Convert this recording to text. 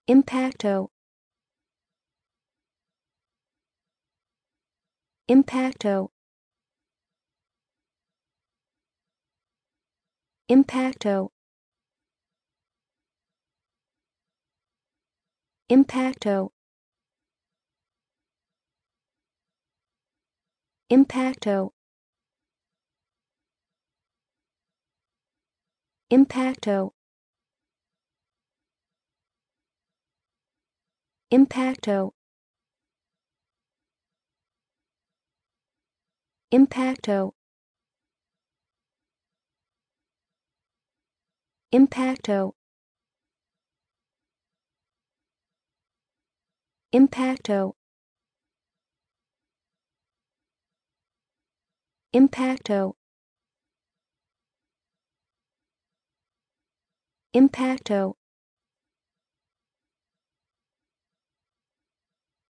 Impacto. Impacto. Impacto. Impacto. Impacto. Impacto. Impacto. Impacto. Impacto. Impacto. Impacto. Impacto.